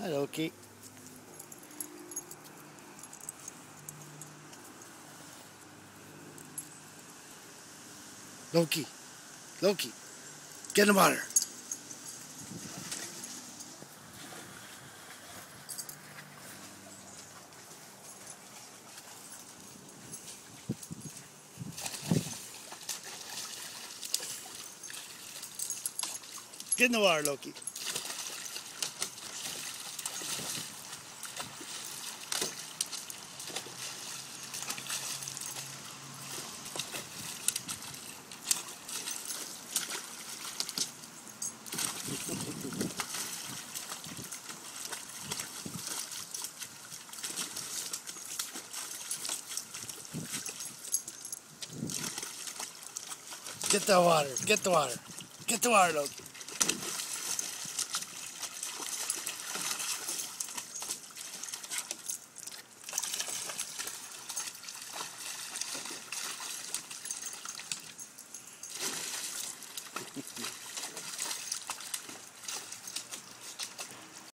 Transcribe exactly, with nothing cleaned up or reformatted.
Hi, Loki. Loki. Loki. Get in the water. Get in the water, Loki. Get the water. Get the water. Get the water, Loki.